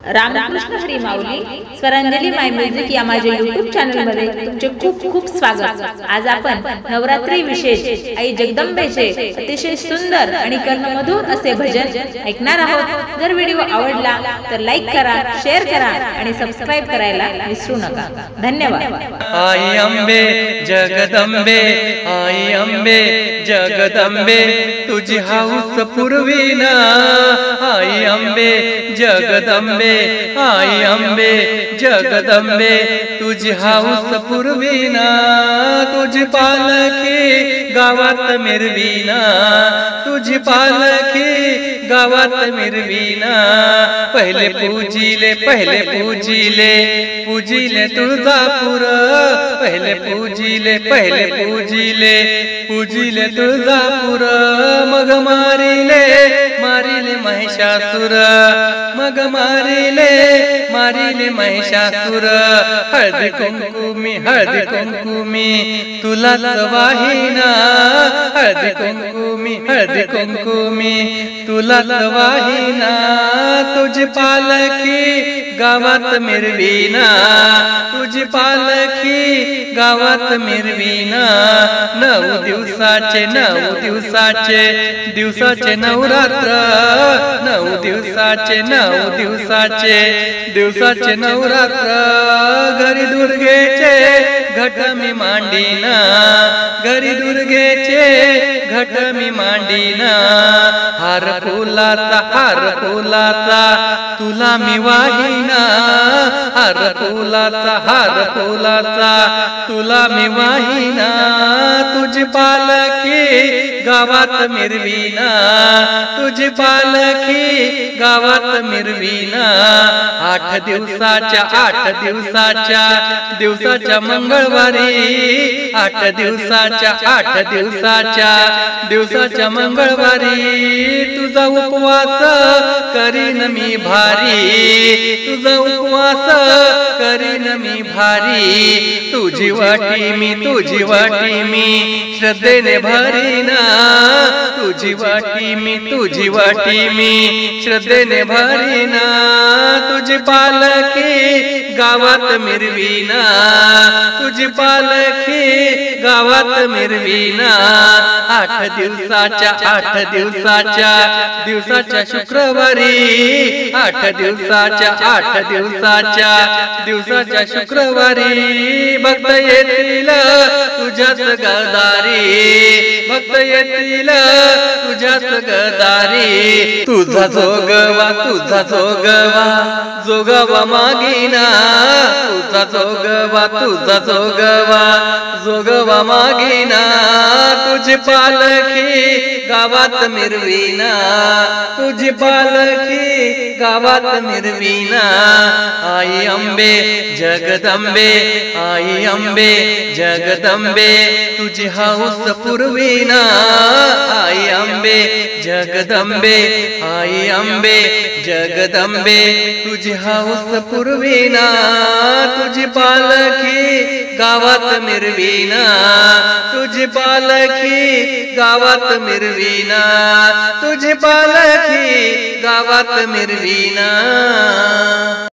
Ramakrishna Hari Mauli Swaranjali my music या माझ्या YouTube channel मध्ये तुमचे खूप खूप स्वागत। आज आपण नवरात्री विशेष आई जगदंबेचे अतिशय सुंदर आणि कर्णमधुर असे भजन ऐकणार आहोत। जर व्हिडिओ आवडला तर लाईक करा, शेअर करा आणि सबस्क्राइब करायला विसरू नका। धन्यवाद। आई अंबे जगदंबे, आई अंबे जगदंबे तुझी हाऊस पुरविना। आई अंबे जगदंबे, आई अंबे जगदंबे तुझी हाऊस पुरविना। तुझी पालखी गावात मिरविना, तुझी पालखी गावात मिरविना। पहिले पूजिले पूजिले तुळजापूर, पहिले पूजिले पूजिले तुळजापूर। मग मारिले महिषासुर, मग मारिले महिषासुर। हळदी कुंकुमी तुलाच वाहिना, हळदी कुंकुमी तुलाच वाहिना। तुझी पालखी गावात मिरविना, तुझी पालखी गावात मिरविना। 9 दिवसाचे नवरात्र, 9 दिवसाचे नवरात्र। घरी दुर्गेचे घट मी मांडीना, घरी दुर्गेचे घट मी मांडीना। हार फुलाचा तुला मी वाहिना, हार फुलाचा तुला मी वाहिना। तुझी पालखी गावात मिरविना, तुझी पालखी गावात मिरविना। 8 दिवसाच्या मंगळवारी, 8 दिवसाच्या मंगळवारी। तुझा उपवास करीन मी भारी, तुझा उपवास करीन मी भारी। तुझी वाटी मी श्रद्धेने भरीना, तुझी वाटी मी श्रद्धेने भरीना। तुझी पालखी गावात मिरविना, तुझी पालखी गावात मिरविना। 8 दिवसाच्या शुक्रवारी, 8 दिवसाच्या शुक्रवारी। भक्त येतील तुझ्याच गदारी, भक्त येतील तुझ्याच गदारी। तुझा जोगवा मागिना, तुझा जोगवा मागिना। तुझी पालखी गावात मिरविना, तुझी पालखी गावात मिरविना। आई अंबे जगदंबे, आई अंबे जगदंबे तुझी हाऊस पुरविना। आई अंबे जगदंबे, आई अंबे जगदंबे तुझी हाऊस पुरविना। तुझी पालखी गावात मिरविना, तुझी पालखी गावात मिरविना, तुझी पालखी गावात मिरविना।